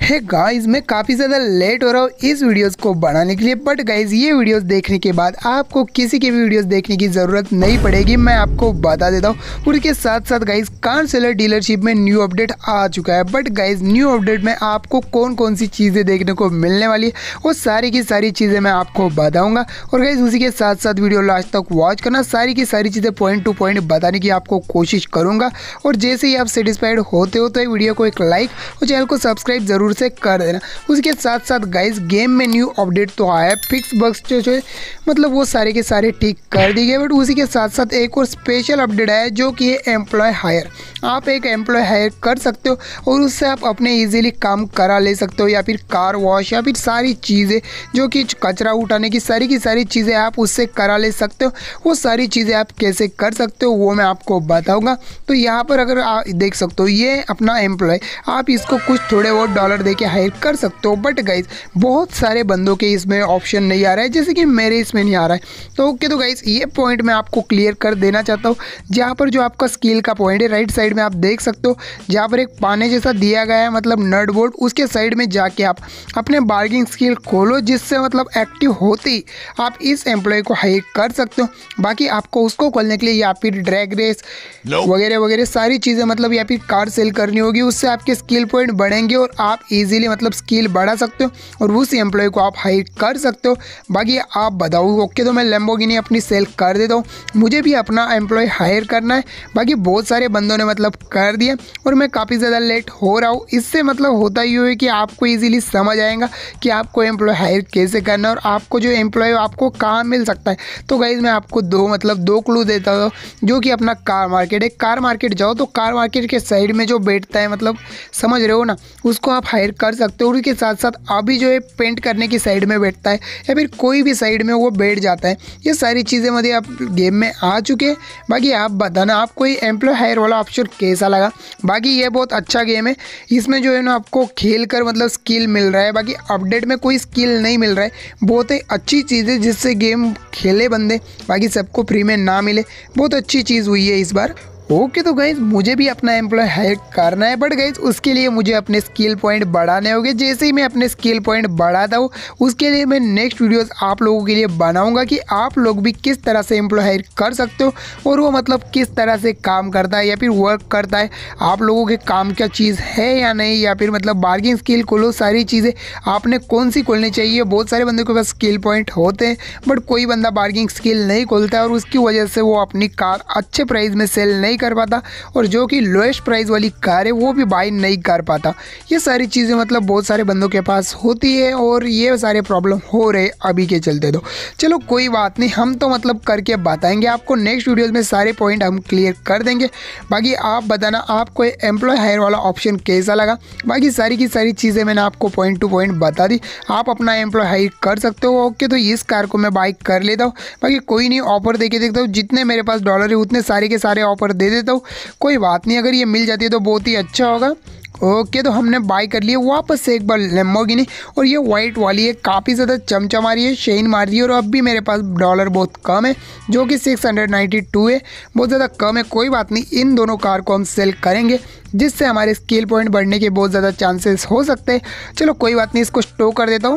Hey guys, मैं काफ़ी ज़्यादा लेट हो रहा हूँ इस वीडियोस को बनाने के लिए। बट गाइस, ये वीडियोस देखने के बाद आपको किसी के भी वीडियोस देखने की ज़रूरत नहीं पड़ेगी, मैं आपको बता देता हूँ। उसके साथ साथ गाइस, कार सेलर डीलरशिप में न्यू अपडेट आ चुका है। बट गाइस, न्यू अपडेट में आपको कौन कौन सी चीज़ें देखने को मिलने वाली है वो सारी की सारी चीज़ें मैं आपको बताऊँगा। और गाइस, उसी के साथ साथ वीडियो लास्ट तक वॉच करना, सारी की सारी चीज़ें पॉइंट टू पॉइंट बताने की आपको कोशिश करूँगा। और जैसे ही आप सेटिस्फाइड होते हो तो वीडियो को एक लाइक और चैनल को सब्सक्राइब जरूर से कर देना। उसके साथ साथ गाइस, गेम में न्यू अपडेट तो आया है, फिक्स बग्स जो मतलब वो सारे के सारे ठीक कर दिए गए। बट उसी के साथ साथ एक और स्पेशल अपडेट आया है जो कि है एम्प्लॉय हायर। आप एक एम्प्लॉय हायर कर सकते हो और उससे आप अपने इजीली काम करा ले सकते हो, या फिर कार वॉश, या फिर सारी चीज़ें जो कि कचरा उठाने की सारी चीज़ें आप उससे करा ले सकते हो। वो सारी चीज़ें आप कैसे कर सकते हो वो मैं आपको बताऊँगा। तो यहाँ पर अगर आप देख सकते हो, ये अपना एम्प्लॉय, आप इसको कुछ थोड़े बहुत डॉलर दे के हायर कर सकते हो। बट गाइज, बहुत सारे बंदों के इसमें ऑप्शन नहीं आ रहा है, जैसे कि मेरे इसमें नहीं आ रहा है। तो ओके, तो गाइज ये पॉइंट मैं आपको क्लियर कर देना चाहता हूँ। जहाँ पर जो आपका स्किल का पॉइंट है, राइट साइड में आप देख सकते हो, जहाँ पर एक पाने जैसा दिया गया है, मतलब नट बोल्ट, उसके साइड में जाके आप अपने बार्गेनिंग स्किल खोलो, जिससे मतलब एक्टिव होते ही आप इस एम्प्लॉय को हायर कर सकते हो। बाकी आपको उसको खोलने के लिए या फिर ड्रैग रेस वगैरह वगैरह सारी चीज़ें, मतलब या फिर कार सेल करनी होगी, उससे आपके स्किल पॉइंट बढ़ेंगे और आप इजीली मतलब स्किल बढ़ा सकते हो और उस एम्प्लॉय को आप हायर कर सकते हो। बाकी आप बताओ। ओके, तो मैं लैम्बोर्गिनी अपनी सेल कर देता हूँ, मुझे भी अपना एम्प्लॉय हायर करना है। बाकी बहुत सारे बंदों ने मतलब कर दिया और मैं काफ़ी ज़्यादा लेट हो रहा हूँ। इससे मतलब होता ही है कि आपको ईजिली समझ आएगा कि आपको एम्प्लॉय हायर कैसे करना है और आपको जो एम्प्लॉय आपको कहाँ मिल सकता है। तो गाइज, मैं आपको दो क्लू देता हूँ, जो कि अपना कार मार्केट है। कार मार्केट जाओ तो कार मार्केट के साइड में जो बैठता है, मतलब समझ रहे हो ना, उसको आप हायर कर सकते हो। और उसके साथ साथ अभी जो है पेंट करने की साइड में बैठता है, या फिर कोई भी साइड में वो बैठ जाता है। ये सारी चीज़ें मतलब आप गेम में आ चुके हैं। बाकी आप बताना आपको ये एम्प्लॉय हायर वाला ऑप्शन कैसा लगा। बाकी ये बहुत अच्छा गेम है, इसमें जो है ना आपको खेल कर मतलब स्किल मिल रहा है। बाकी अपडेट में कोई स्किल नहीं मिल रहा है, बहुत ही अच्छी चीज़ है जिससे गेम खेले बंदे, बाकी सबको फ्री में ना मिले। बहुत अच्छी चीज़ हुई है इस बार। ओके, तो गाइज मुझे भी अपना एम्प्लॉय हायर करना है। बट गाइज, उसके लिए मुझे अपने स्किल पॉइंट बढ़ाने होंगे। जैसे ही मैं अपने स्किल पॉइंट बढ़ाता हूँ, उसके लिए मैं नेक्स्ट वीडियोस आप लोगों के लिए बनाऊंगा कि आप लोग भी किस तरह से एम्प्लॉय हायर कर सकते हो और वो मतलब किस तरह से काम करता है या फिर वर्क करता है, आप लोगों के काम क्या चीज़ है या नहीं, या फिर मतलब बार्गेनिंग स्किल खोलो, सारी चीज़ें आपने कौन सी खोलनी चाहिए। बहुत सारे बंदों के पास स्किल पॉइंट होते हैं, बट कोई बंदा बार्गेनिंग स्किल नहीं खोलता है और उसकी वजह से वो अपनी कार अच्छे प्राइस में सेल नहीं कर पाता और जो कि लोएस्ट प्राइस वाली कार है वो भी बाई नहीं कर पाता। ये सारी चीज़ें मतलब बहुत सारे बंदों के पास होती है और ये सारे प्रॉब्लम हो रहे अभी के चलते। तो चलो कोई बात नहीं, हम तो मतलब करके बताएंगे आपको। नेक्स्ट वीडियोस में सारे पॉइंट हम क्लियर कर देंगे। बाकी आप बताना आपको एम्प्लॉय हायर वाला ऑप्शन कैसा लगा। बाकी सारी की सारी चीज़ें मैंने आपको पॉइंट टू पॉइंट बता दी, आप अपना एम्प्लॉय हायर कर सकते हो। ओके, तो इस कार को मैं बाई कर लेता हूँ। बाकी कोई नहीं, ऑफर देके देखता हूँ, जितने मेरे पास डॉलर है उतने सारे के सारे ऑफर दे देता हूँ। कोई बात नहीं, अगर ये मिल जाती है तो बहुत ही अच्छा होगा। ओके, तो हमने बाय कर लिया वापस से एक बार लैम्बोर्गिनी, और ये वाइट वाली है, काफ़ी ज़्यादा चमचमा रही है, शेन मार रही है। और अब भी मेरे पास डॉलर बहुत कम है, जो कि 692 है, बहुत ज़्यादा कम है। कोई बात नहीं, इन दोनों कार को हम सेल करेंगे, जिससे हमारे स्किल पॉइंट बढ़ने के बहुत ज़्यादा चांसेस हो सकते हैं। चलो कोई बात नहीं, इसको स्टॉक कर देता हूँ।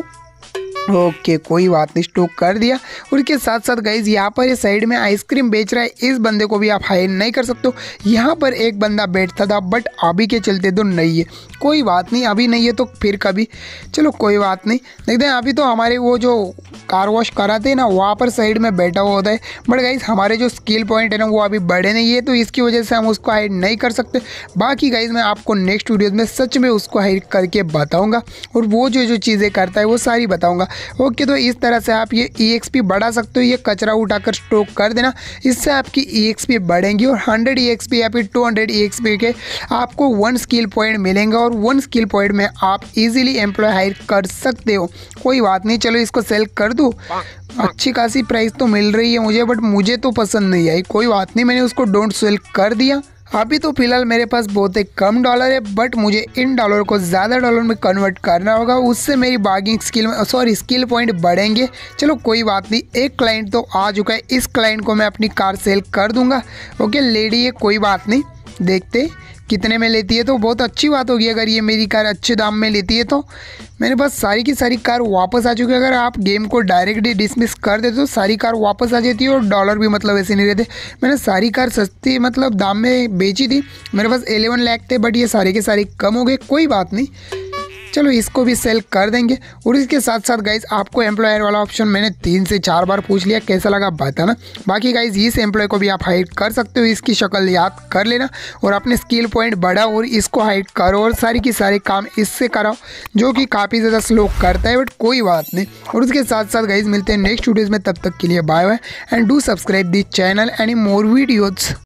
ओके, कोई बात नहीं, स्टॉक कर दिया। और इसके साथ साथ गाइज, यहाँ पर ये साइड में आइसक्रीम बेच रहा है, इस बंदे को भी आप हायर नहीं कर सकते हो। यहाँ पर एक बंदा बैठता था, बट अभी के चलते तो नहीं है। कोई बात नहीं, अभी नहीं है तो फिर कभी, चलो कोई बात नहीं। देखते हैं, अभी तो हमारे वो जो कार वॉश कराते हैं ना, वहाँ पर साइड में बैठा हुआ होता है। बट गाइज, हमारे जो स्किल पॉइंट है ना वो अभी बढ़े नहीं है, तो इसकी वजह से हम उसको हायर नहीं कर सकते। बाकी गाइज, मैं आपको नेक्स्ट वीडियोज़ में सच में उसको हायर करके बताऊँगा और वो जो चीज़ें करता है वो सारी बताऊँगा। ओके, तो इस तरह से आप ये EXP बढ़ा सकते हो। ये कचरा उठाकर स्टॉक कर देना, इससे आपकी EXP बढ़ेंगी और 100 EXP या फिर 200 EXP के आपको 1 स्किल पॉइंट मिलेंगे और 1 स्किल पॉइंट में आप इजीली एम्प्लॉय हायर कर सकते हो। कोई बात नहीं, चलो इसको सेल कर दूँ। अच्छी खासी प्राइस तो मिल रही है मुझे, बट मुझे तो पसंद नहीं आई। कोई बात नहीं, मैंने उसको डोंट सेल कर दिया। अभी तो फिलहाल मेरे पास बहुत ही कम डॉलर है, बट मुझे इन डॉलर को ज़्यादा डॉलर में कन्वर्ट करना होगा, उससे मेरी बार्गेनिंग स्किल पॉइंट बढ़ेंगे। चलो कोई बात नहीं, एक क्लाइंट तो आ चुका है, इस क्लाइंट को मैं अपनी कार सेल कर दूंगा। ओके, लेडी है, कोई बात नहीं, देखते कितने में लेती है, तो बहुत अच्छी बात होगी अगर ये मेरी कार अच्छे दाम में लेती है। तो मेरे पास सारी की सारी कार वापस आ चुकी है। अगर आप गेम को डायरेक्टली डिसमिस कर देते तो सारी कार वापस आ जाती है और डॉलर भी मतलब ऐसे नहीं रहते। मैंने सारी कार सस्ती मतलब दाम में बेची थी, मेरे पास 11 लाख थे, बट ये सारे के सारे कम हो गए। कोई बात नहीं, चलो इसको भी सेल कर देंगे। और इसके साथ साथ गाइज आपको एम्प्लॉयर वाला ऑप्शन मैंने 3 से 4 बार पूछ लिया, कैसा लगा बताना। बाकी गाइज इस एम्प्लॉय को भी आप हाइड कर सकते हो, इसकी शक्ल याद कर लेना और अपने स्किल पॉइंट बढ़ाओ और इसको हाइड करो और सारी की सारे काम इससे कराओ, जो कि काफ़ी ज़्यादा स्लो करता है, बट कोई बात नहीं। और उसके साथ साथ गाइज मिलते हैं नेक्स्ट वीडियोज़ में, तब तक के लिए bye bye and do subscribe this channel and more videos.